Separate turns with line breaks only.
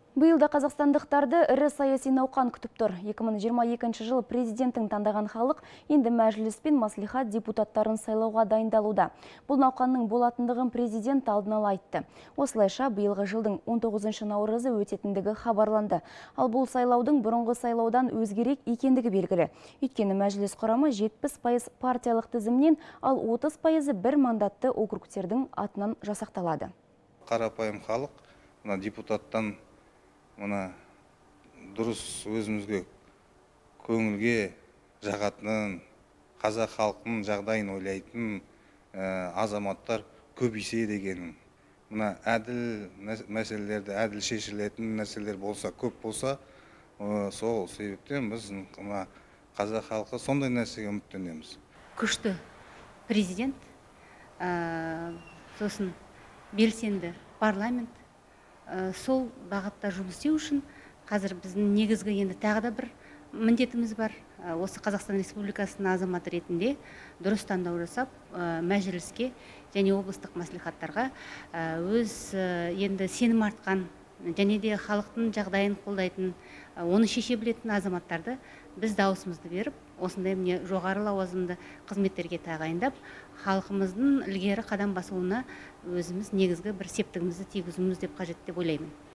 Биылда қазақстандықтарды ірі саяси науқан күтіп тұр. 2022 жылы президенттің таңдаған халық енді мәжіліс пен маслихат депутаттарын сайлауға дайындалуда. Бұл науқанның болатындығын президент алдын ала айтты. Осылайша биылғы жылдың 19 наурызы өтетіндігі хабарланды. Ал бұл сайлаудың бұрынғы сайлаудан өзгерек екендігі белгілі. Өйткені мәжіліс құрамы 70% партиялық тізімнен, ал 30% бір мандатты округтердің атынан жасақталады.
Қарапайым халық депутаттан дұрыс өзімізге көңілге жағатын, қазақ халқының жағдайын ойлайтын азаматтар көбейсе деген. Әділ мәселелерді, әділ шешілетін нәрселер болса, көп болса, сол себептен біз қазақ халқы сондай нәрсеге үміттенеміз.
Күшті президент, сосын белсенді парламент, сол бағытта жұмыс істеу үшін қазір біздің негізгі енді тағы да бір міндетіміз бар. Осы Қазақстан Республикасының азаматы ретінде дұрыс таңдау жасап, мәжіліске және облыстық мәслихаттарға өз енді сенім артқан және де халықтың жағдайын қолдайтын, оны шеше білетін азаматтарды біз дауысымызды беріп, осындай жоғары лауазымды қызметтерге тағайындап, халқымыздың ілгері қадам басуына өзіміз негізгі бір септігімізді тигізуіміз деп қажет деп ойлаймын.